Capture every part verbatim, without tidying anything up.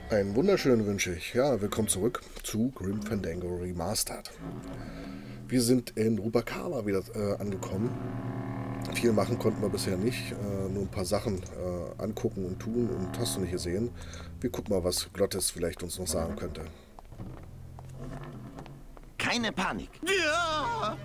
Einen wunderschönen wünsche ich. Ja, willkommen zurück zu Grim Fandango Remastered. Wir sind in Rubacava wieder äh, angekommen. Viel machen konnten wir bisher nicht. Äh, nur ein paar Sachen äh, angucken und tun und hast du nicht gesehen. Wir gucken mal, was Glottis vielleicht uns noch sagen könnte. Keine Panik. Ja!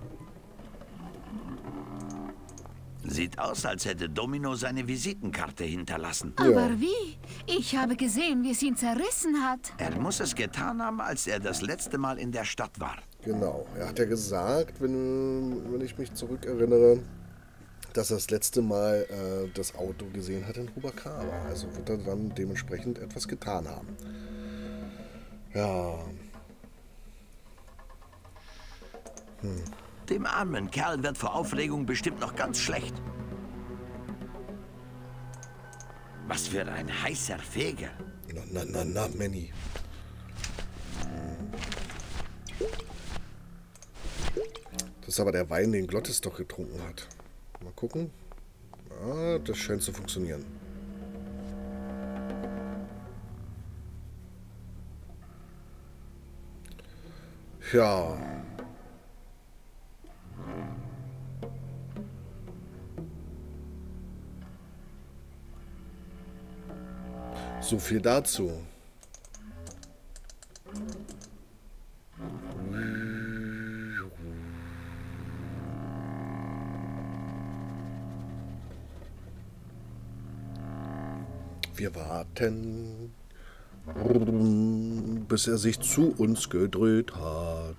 Sieht aus, als hätte Domino seine Visitenkarte hinterlassen. Ja. Aber wie? Ich habe gesehen, wie es ihn zerrissen hat. Er muss es getan haben, als er das letzte Mal in der Stadt war. Genau. Er hat ja gesagt, wenn, wenn ich mich zurückerinnere, dass er das letzte Mal äh, das Auto gesehen hat in Rubacava. Also wird er dann dementsprechend etwas getan haben. Ja. Hm. Dem armen Kerl wird vor Aufregung bestimmt noch ganz schlecht. Was für ein heißer Feger. Na, na, na, na, Manny. Das ist aber der Wein, den Glottis doch getrunken hat. Mal gucken. Ah, das scheint zu funktionieren. Ja. So viel dazu. Wir warten, bis er sich zu uns gedreht hat.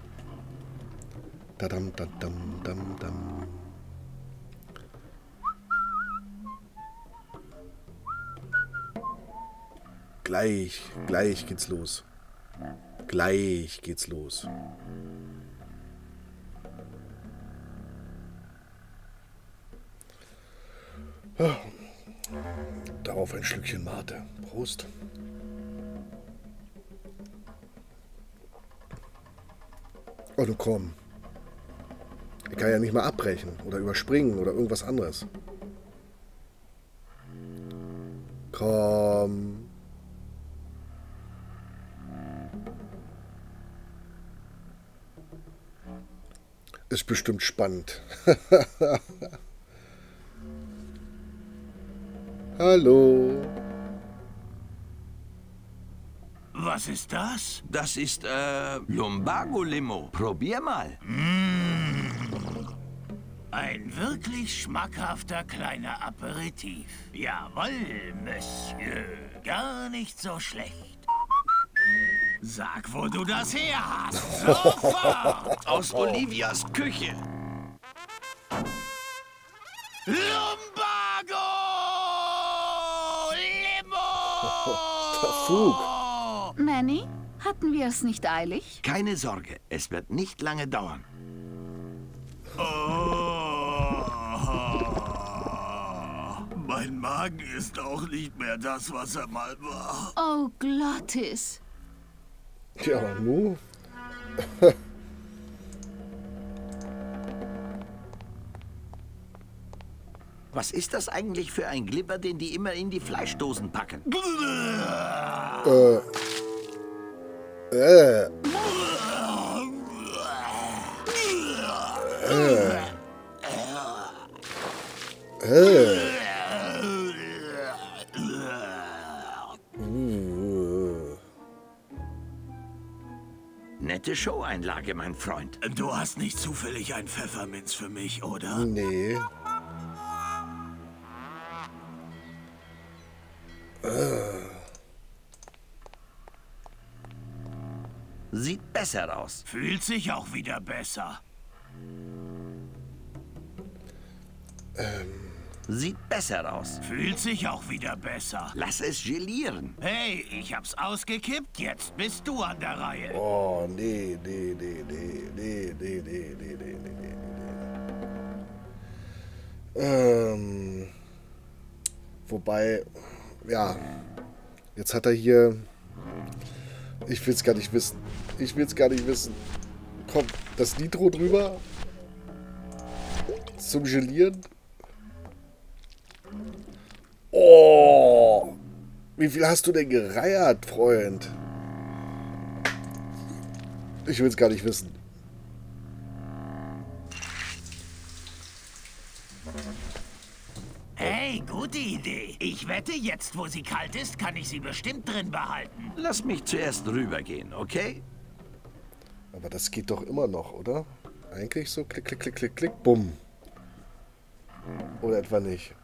Dadam, dadam, dam, dam. Gleich, gleich geht's los. Gleich geht's los. Ja. Darauf ein Schlückchen Mate. Prost. Oh, du komm. Ich kann ja nicht mal abbrechen oder überspringen oder irgendwas anderes. Komm. Ist bestimmt spannend. Hallo. Was ist das? Das ist, äh, Lumbago-Limo. Probier mal. Ein wirklich schmackhafter kleiner Aperitif. Jawohl, Monsieur. Gar nicht so schlecht. Sag, wo du das her hast. Sofort! Aus Olivias Küche. Lumbago! Limo! Der Fug. Manny, hatten wir es nicht eilig? Keine Sorge, es wird nicht lange dauern. Oh. Mein Magen ist auch nicht mehr das, was er mal war. Oh, Glottis. Ja, nu. Was ist das eigentlich für ein Glibber, den die immer in die Fleischdosen packen? Äh. Äh. Äh. Äh. Nette Showeinlage, mein Freund. Du hast nicht zufällig ein Pfefferminz für mich, oder? Nee. Sieht besser aus. Fühlt sich auch wieder besser. Sieht besser aus. Fühlt sich auch wieder besser. Lass es gelieren. Hey, ich hab's ausgekippt, jetzt bist du an der Reihe. Oh, nee, nee, nee, nee, nee, nee, nee, nee, nee, nee, nee, nee. Ähm. Wobei, ja. Jetzt hat er hier. Ich will's gar nicht wissen. Ich will's gar nicht wissen. Komm, das Nitro drüber. Zum Gelieren. Oh! Wie viel hast du denn gereiert, Freund? Ich will es gar nicht wissen. Hey, gute Idee. Ich wette, jetzt, wo sie kalt ist, kann ich sie bestimmt drin behalten. Lass mich zuerst rübergehen, okay? Aber das geht doch immer noch, oder? Eigentlich so klick, klick, klick, klick, klick, bumm. Oder etwa nicht?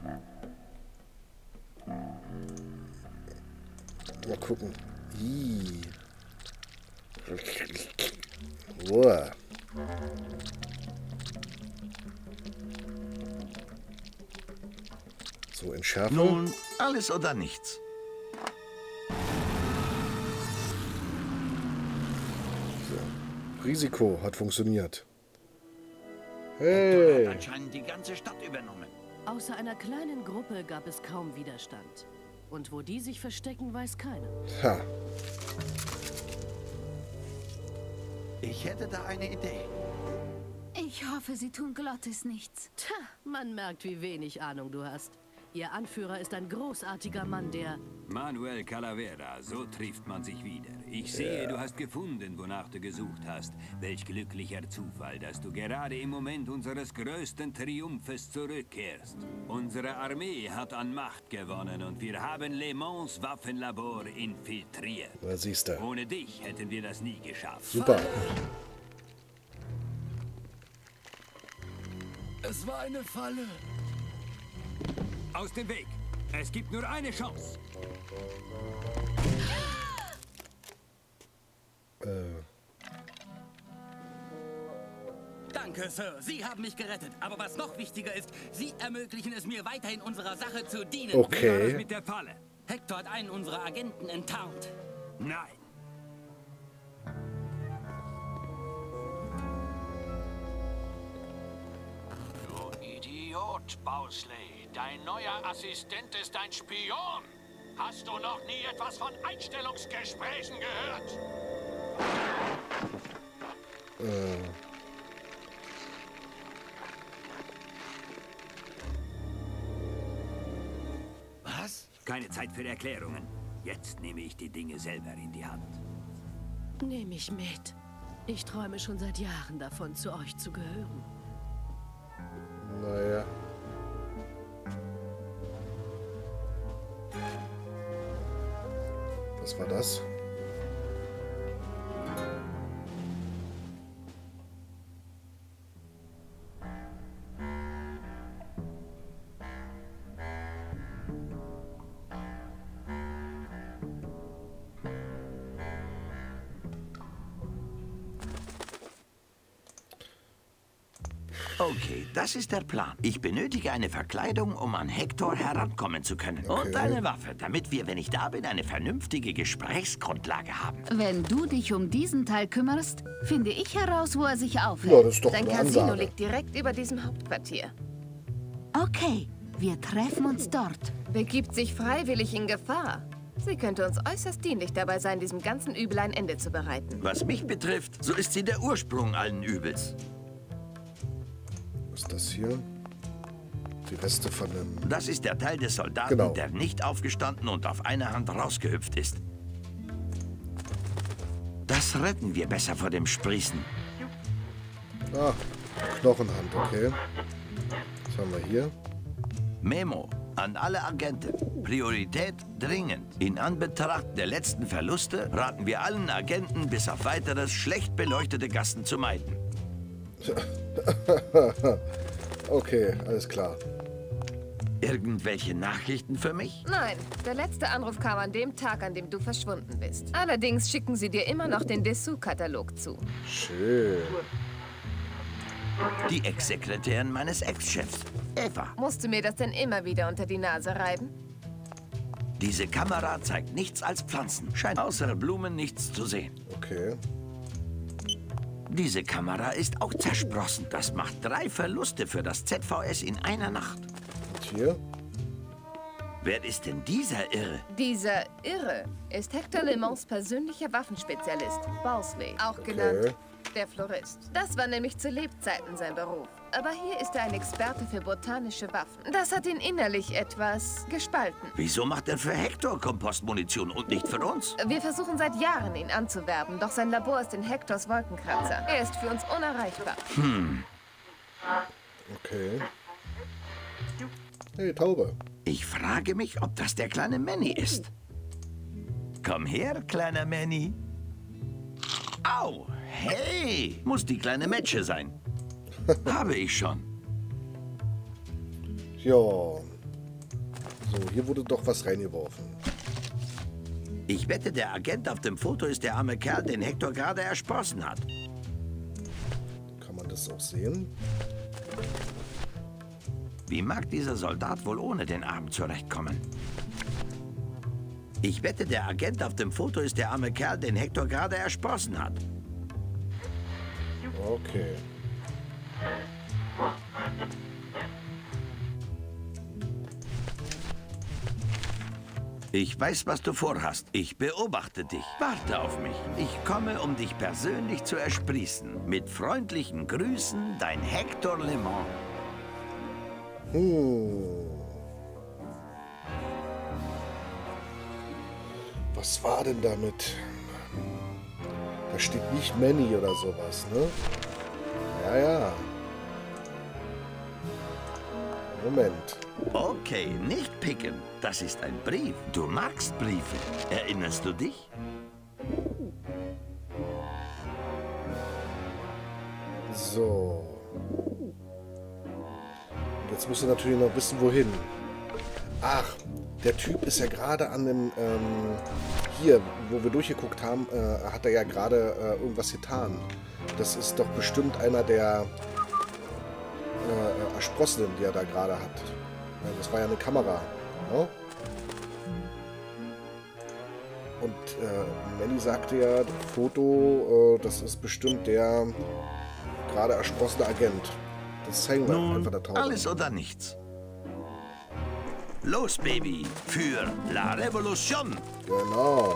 Mal gucken. Ih. Uah. So, entschärfen. Nun, alles oder nichts. Risiko hat funktioniert. Hector Hey. hat anscheinend die ganze Stadt übernommen. Außer einer kleinen Gruppe gab es kaum Widerstand. Und wo die sich verstecken, weiß keiner. Ha. Ich hätte da eine Idee. Ich hoffe, sie tun Glottis nichts. Tja, man merkt, wie wenig Ahnung du hast. Ihr Anführer ist ein großartiger Mann, der... Manuel Calavera, so trifft man sich wieder. Ich sehe, du hast gefunden, wonach du gesucht hast. Welch glücklicher Zufall, dass du gerade im Moment unseres größten Triumphes zurückkehrst. Unsere Armee hat an Macht gewonnen und wir haben Le Mans Waffenlabor infiltriert. Da siehst du. Ohne dich hätten wir das nie geschafft. Super. Es war eine Falle. Aus dem Weg! Es gibt nur eine Chance. Äh. Danke, Sir. Sie haben mich gerettet. Aber was noch wichtiger ist, Sie ermöglichen es mir weiterhin unserer Sache zu dienen. Wie war das Okay. mit der Falle? Hector hat einen unserer Agenten enttarnt. Nein. Du Idiot, Bowsley. Dein neuer Assistent ist ein Spion. Hast du noch nie etwas von Einstellungsgesprächen gehört? Äh. Was? Keine Zeit für Erklärungen. Jetzt nehme ich die Dinge selber in die Hand. Nehm ich mit. Ich träume schon seit Jahren davon, zu euch zu gehören. Naja. Was war das? Okay, das ist der Plan. Ich benötige eine Verkleidung, um an Hector herankommen zu können. Okay. Und eine Waffe, damit wir, wenn ich da bin, eine vernünftige Gesprächsgrundlage haben. Wenn du dich um diesen Teil kümmerst, finde ich heraus, wo er sich aufhält. Ja, das ist doch Dein eine Casino Ansage. liegt direkt über diesem Hauptquartier. Okay, wir treffen uns dort. Begibt sich freiwillig in Gefahr. Sie könnte uns äußerst dienlich dabei sein, diesem ganzen Übel ein Ende zu bereiten. Was mich betrifft, so ist sie der Ursprung allen Übels. Was ist das hier? Die Reste von dem... Das ist der Teil des Soldaten, Genau. der nicht aufgestanden und auf einer Hand rausgehüpft ist. Das retten wir besser vor dem Sprießen. Ah, Knochenhand, okay. Was haben wir hier? Memo an alle Agenten. Priorität dringend. In Anbetracht der letzten Verluste raten wir allen Agenten bis auf weiteres schlecht beleuchtete Gassen zu meiden. Okay, alles klar. Irgendwelche Nachrichten für mich? Nein, der letzte Anruf kam an dem Tag, an dem du verschwunden bist. Allerdings schicken sie dir immer noch den Dessous-Katalog zu. Schön. Die Ex-Sekretärin meines Ex-Chefs, Eva. Musst du mir das denn immer wieder unter die Nase reiben? Diese Kamera zeigt nichts als Pflanzen. Scheint außer Blumen nichts zu sehen. Okay. Diese Kamera ist auch zersprossen. Das macht drei Verluste für das Z V S in einer Nacht. Und hier? Wer ist denn dieser Irre? Dieser Irre ist Hector Le Mans persönlicher Waffenspezialist, Bowsley, auch genannt der Florist. Das war nämlich zu Lebzeiten sein Beruf. Aber hier ist er ein Experte für botanische Waffen. Das hat ihn innerlich etwas gespalten. Wieso macht er für Hector Kompostmunition und nicht für uns? Wir versuchen seit Jahren, ihn anzuwerben, doch sein Labor ist in Hectors Wolkenkratzer. Er ist für uns unerreichbar. Hm. Okay. Hey, Taube. Ich frage mich, ob das der kleine Manny ist. Komm her, kleiner Manny. Au, hey, muss die kleine Metsche sein. Habe ich schon. Ja. So, hier wurde doch was reingeworfen. Ich wette, der Agent auf dem Foto ist der arme Kerl, den Hector gerade ersprossen hat. Kann man das auch sehen? Wie mag dieser Soldat wohl ohne den Arm zurechtkommen? Ich wette, der Agent auf dem Foto ist der arme Kerl, den Hector gerade ersprossen hat. Okay. Ich weiß, was du vorhast. Ich beobachte dich. Warte auf mich. Ich komme, um dich persönlich zu ersprießen. Mit freundlichen Grüßen, dein Hector Le Mans. Hm. Was war denn damit? Da steht nicht Manny oder sowas, ne? Ja, ja. Moment. Okay, nicht picken. Das ist ein Brief. Du magst Briefe. Erinnerst du dich? So. Jetzt musst du natürlich noch wissen, wohin. Ach, der Typ ist ja gerade an dem... Ähm, hier, wo wir durchgeguckt haben, äh, hat er ja gerade äh, irgendwas getan. Das ist doch bestimmt einer der äh, Ersprossenen, die er da gerade hat. Ja, das war ja eine Kamera. Ne? Und äh, Manny sagte ja, das Foto, äh, das ist bestimmt der gerade ersprossene Agent. Das zeigen wir Nun, einfach der Taube. Alles oder nichts. Los, Baby, für La Revolution. Genau.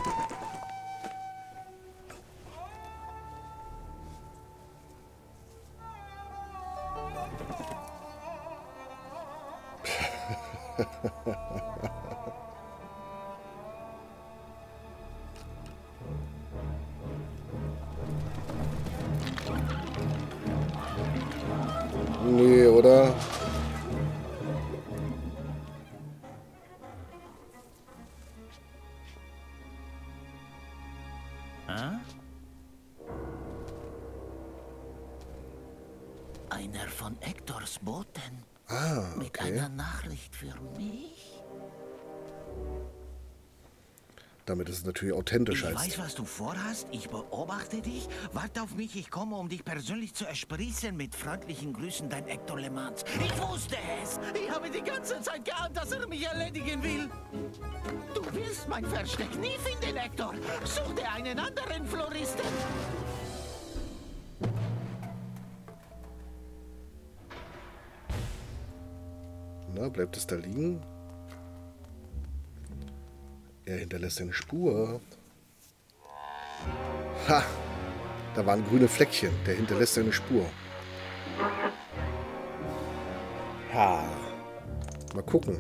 Nee, oder? Einer von Hectors Boten. Ah, Mit okay. einer Nachricht für mich. Damit ist es natürlich authentisch Ich als. weiß, was du vorhast. Ich beobachte dich. Warte auf mich. Ich komme, um dich persönlich zu ersprießen. Mit freundlichen Grüßen, dein Hector Le Mans. Ich wusste es. Ich habe die ganze Zeit geahnt, dass er mich erledigen will. Du wirst mein Versteck nie finden, Hector. Such dir einen anderen Floristen. Na, bleibt es da liegen? Er hinterlässt eine Spur. Ha! Da waren grüne Fleckchen. Der hinterlässt eine Spur. Ha! Mal gucken.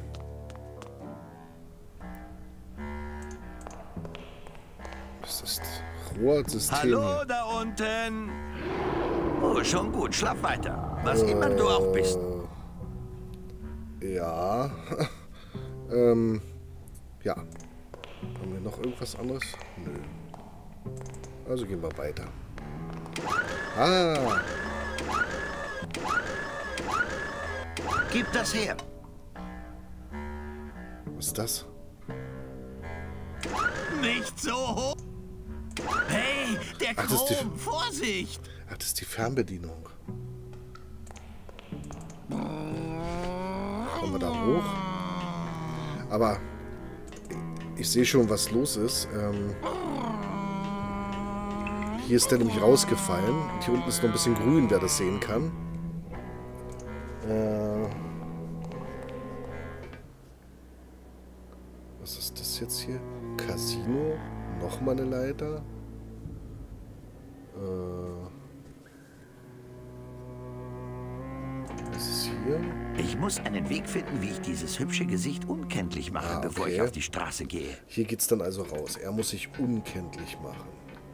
Das ist Rohrsystem. Hallo da unten. Oh, schon gut. Schlaf weiter. Was äh, immer du auch bist. Ja. ähm. Ja. Haben wir noch irgendwas anderes? Nö. Also gehen wir weiter. Ah. Gib das her. Was ist das? Nicht so hoch. Hey, der Ach, das ist die, Chrom, Vorsicht. Ach, das ist die Fernbedienung. Kommen wir da hoch? Aber ich sehe schon, was los ist. Ähm, hier ist der nämlich rausgefallen. Und hier unten ist noch ein bisschen grün, wer das sehen kann. Äh, was ist das jetzt hier? Casino? Nochmal eine Leiter? Äh, Ich muss einen Weg finden, wie ich dieses hübsche Gesicht unkenntlich mache, Ah, okay. bevor ich auf die Straße gehe. Hier geht's dann also raus. Er muss sich unkenntlich machen.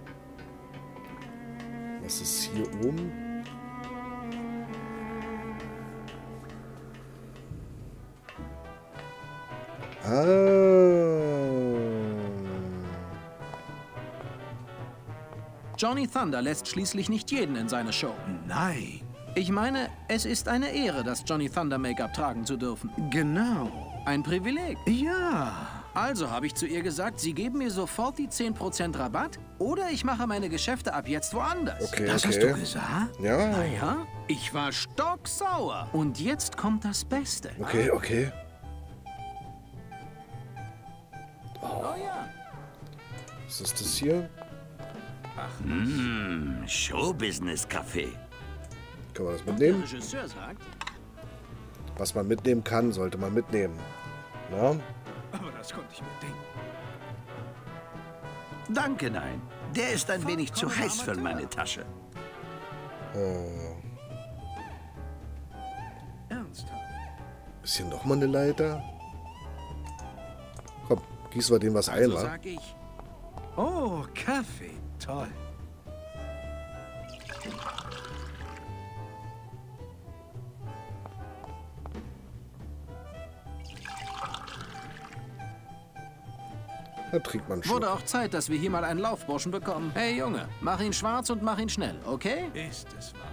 Was ist hier oben? Johnny Thunder lässt schließlich nicht jeden in seine Show. Nein. Ich meine, es ist eine Ehre, das Johnny Thunder Make-up tragen zu dürfen. Genau. Ein Privileg. Ja. Also habe ich zu ihr gesagt, sie geben mir sofort die zehn Prozent Rabatt oder ich mache meine Geschäfte ab jetzt woanders. Okay, Das okay. hast du gesagt? Ja. Naja, ich war stocksauer. Und jetzt kommt das Beste. Okay, okay. Oh ja. Was ist das hier? Mmh, Showbusiness-Café. Kann man das Und der mitnehmen? Regisseur sagt, Was man mitnehmen kann, sollte man mitnehmen. Ja? Aber das konnte ich mir denken. Danke, nein. Der ist ein wenig zu heiß für meine Tasche. Äh, ernsthaft. ist hier nochmal eine Leiter? Komm, gießen wir dem was ein, Also wa? sag ich, Oh, Kaffee. Toll. Da trinkt man schon. wurde auch Zeit, dass wir hier mal einen Laufburschen bekommen. Hey Junge, mach ihn schwarz und mach ihn schnell, okay? Ist es wahr?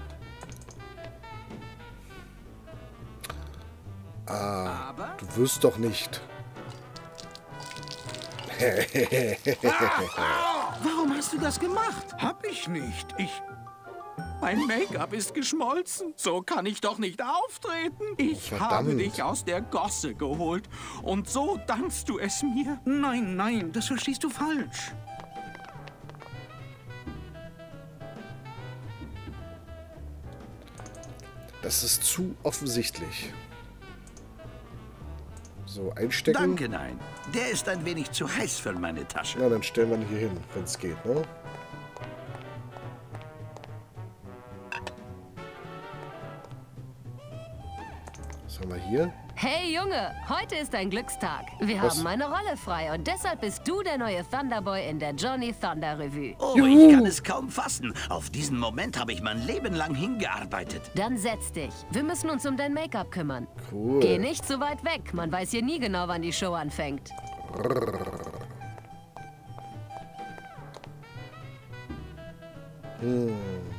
Ah, Aber du wirst doch nicht. warum hast du das gemacht? Hab ich nicht. Ich... Mein Make-up ist geschmolzen. So kann ich doch nicht auftreten. Ich Verdammt. habe dich aus der Gosse geholt. Und so dankst du es mir. Nein, nein, das verstehst du falsch. Das ist zu offensichtlich. So, einstecken. Danke, nein. Der ist ein wenig zu heiß für meine Tasche. Na, dann stellen wir ihn hier hin, wenn es geht, ne? Was haben wir hier? Hey Junge, heute ist ein Glückstag. Wir Was? haben eine Rolle frei und deshalb bist du der neue Thunderboy in der Johnny Thunder Revue. Oh, Juhu. ich kann es kaum fassen. Auf diesen Moment habe ich mein Leben lang hingearbeitet. Dann setz dich. Wir müssen uns um dein Make-up kümmern. Cool. Geh nicht so weit weg. Man weiß hier nie genau, wann die Show anfängt. Hm.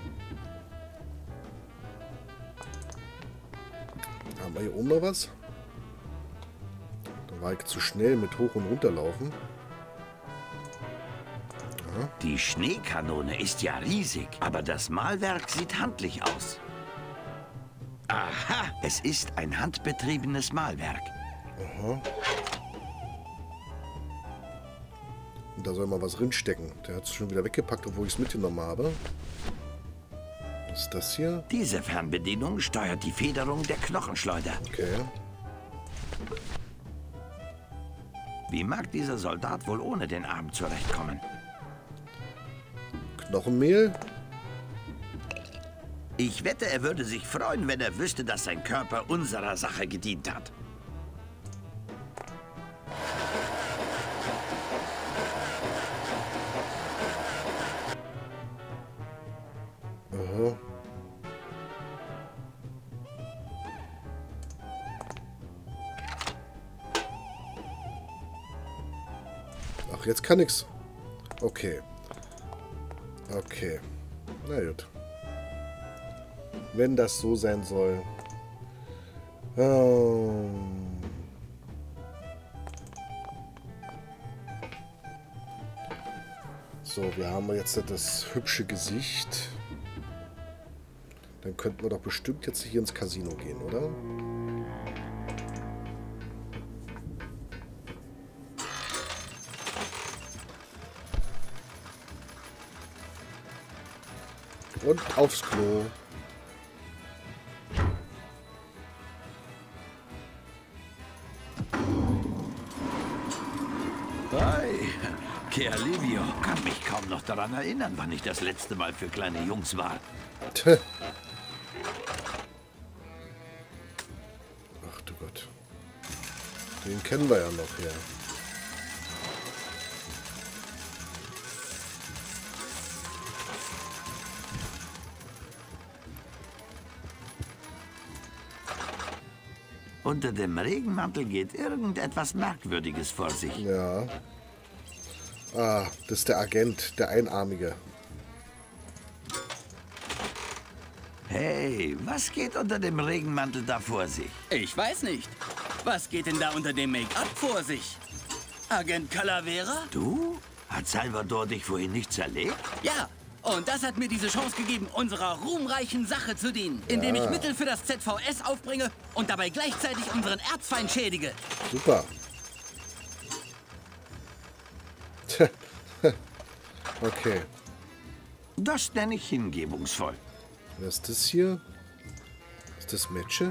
Haben wir hier oben noch was? Da war ich zu schnell mit hoch und runter laufen. Die Schneekanone ist ja riesig, aber das Malwerk sieht handlich aus. Aha, es ist ein handbetriebenes Malwerk. Aha. Und da soll mal was drinstecken. Der hat es schon wieder weggepackt, obwohl ich es mitgenommen habe. Was ist das hier? Diese Fernbedienung steuert die Federung der Knochenschleuder. Okay. Wie mag dieser Soldat wohl ohne den Arm zurechtkommen? Knochenmehl. Ich wette, er würde sich freuen, wenn er wüsste, dass sein Körper unserer Sache gedient hat. Aha. Ach, jetzt kann ich's. Okay. Okay. Na gut. Wenn das so sein soll. Ähm. So, wir haben jetzt das hübsche Gesicht. Dann könnten wir doch bestimmt jetzt hier ins Casino gehen, oder? Und aufs Klo. Hey, Kerlivio kann mich kaum noch daran erinnern, wann ich das letzte Mal für kleine Jungs war. Tö. Den kennen wir ja noch, ja. Unter dem Regenmantel geht irgendetwas Merkwürdiges vor sich. Ja. Ah, das ist der Agent, der Einarmige. Hey, was geht unter dem Regenmantel da vor sich? Ich weiß nicht. Was geht denn da unter dem Make-up vor sich? Agent Calavera? Du? Hat Salvador dich vorhin nicht zerlegt? Ja. Und das hat mir diese Chance gegeben, unserer ruhmreichen Sache zu dienen, indem Ja. ich Mittel für das Z V S aufbringe und dabei gleichzeitig unseren Erzfeind schädige. Super. Okay. Das nenne ich hingebungsvoll. Was ist das hier? Ist das Metsche?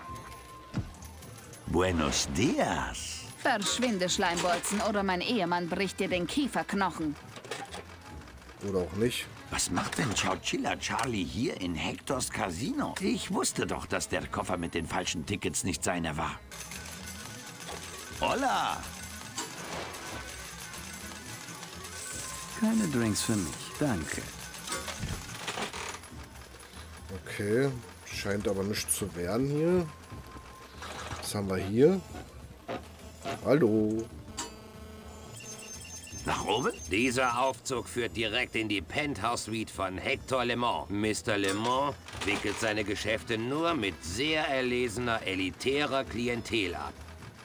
Buenos dias. Verschwinde, Schleimbolzen, oder mein Ehemann bricht dir den Kieferknochen. Oder auch nicht. Was macht denn Chowchilla Charlie hier in Hectors Casino? Ich wusste doch, dass der Koffer mit den falschen Tickets nicht seiner war. Hola! Keine Drinks für mich, danke. Okay. Scheint aber nicht zu werden hier. Was haben wir hier? Hallo. Nach oben? Dieser Aufzug führt direkt in die Penthouse-Suite von Hector LeMond. Mister LeMond wickelt seine Geschäfte nur mit sehr erlesener, elitärer Klientel ab.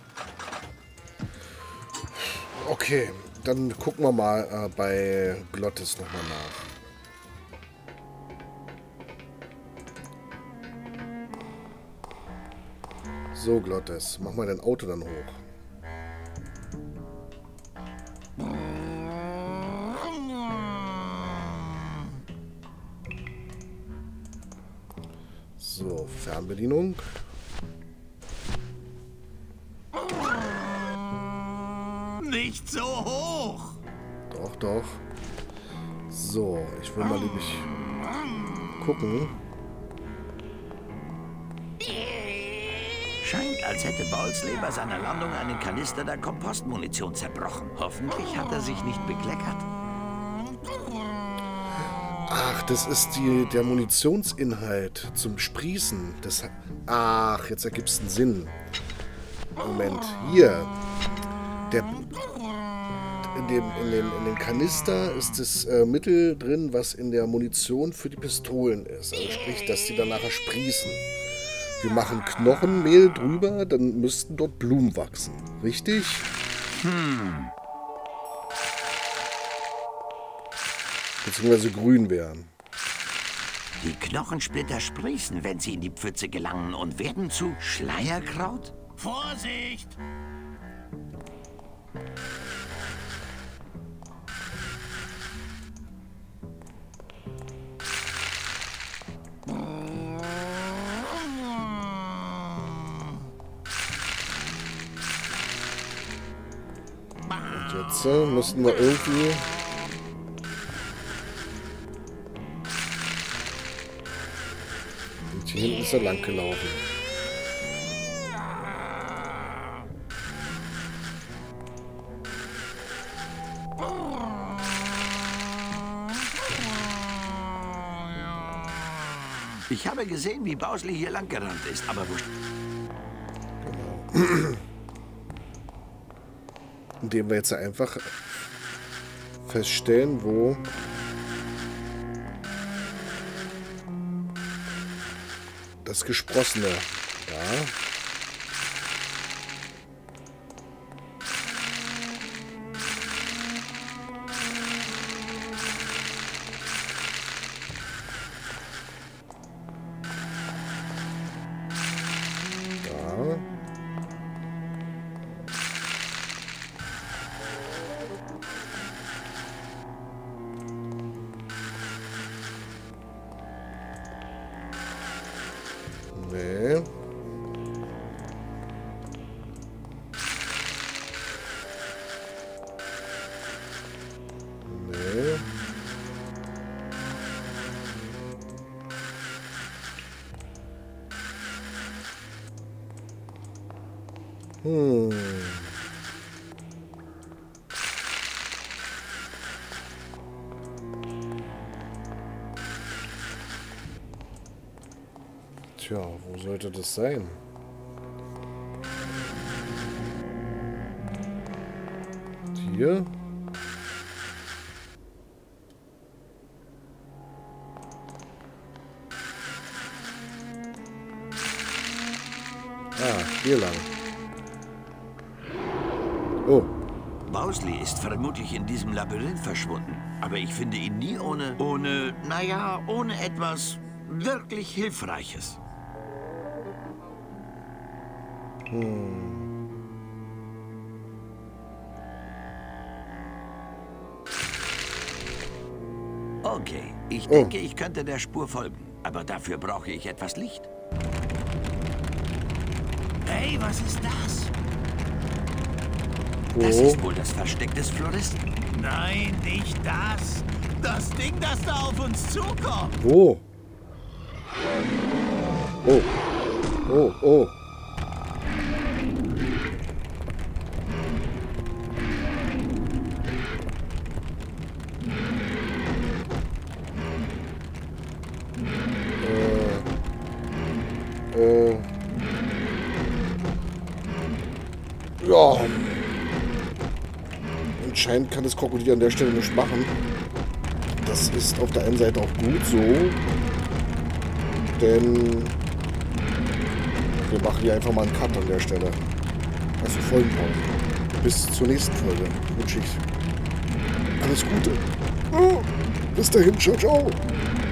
Okay, dann gucken wir mal äh, bei Glottis nochmal nach. So, Glottis, mach mal dein Auto dann hoch. So, Fernbedienung. Nicht so hoch! Doch, doch. So, ich will mal nämlich gucken. Scheint, als hätte Bowsley bei seiner Landung einen Kanister der Kompostmunition zerbrochen. Hoffentlich hat er sich nicht bekleckert. Ach, das ist die, der Munitionsinhalt zum Sprießen. Das, ach, jetzt ergibt es einen Sinn. Moment, hier. Der, in, dem, in, den, in den Kanister ist das äh, Mittel drin, was in der Munition für die Pistolen ist. Also sprich, dass die dann nachher sprießen. Wir machen Knochenmehl drüber, dann müssten dort Blumen wachsen. Richtig? Hm. Beziehungsweise grün werden. Die Knochensplitter sprießen, wenn sie in die Pfütze gelangen und werden zu Schleierkraut? Vorsicht! Und jetzt äh, müssten wir irgendwie... Und hier hinten ist er lang gelaufen. Ich habe gesehen, wie Bowsley hier lang gerannt ist, aber wo... Genau. Indem wir jetzt einfach feststellen, wo das Gesprossene, ja. Da. Nee. Nee. Hm. Tja, wo sollte das sein? Hier? Ah, hier lang. Oh. Bowsley ist vermutlich in diesem Labyrinth verschwunden. Aber ich finde ihn nie ohne... Ohne... Naja, ohne etwas wirklich Hilfreiches. Hm. Okay, ich Oh. denke, ich könnte der Spur folgen. Aber dafür brauche ich etwas Licht. Hey, was ist das? Das Wo? ist wohl das Versteck des Floristen. Nein, nicht das. Das Ding, das da auf uns zukommt. Wo? Oh. Oh, oh. Äh. Äh. Ja. Anscheinend kann das Krokodil an der Stelle nicht machen. Das ist auf der einen Seite auch gut so. Denn wir machen hier einfach mal einen Cut an der Stelle. Also Folgenpause. Bis zur nächsten Folge wünsche ich alles Gute. Oh, bis dahin, ciao, ciao.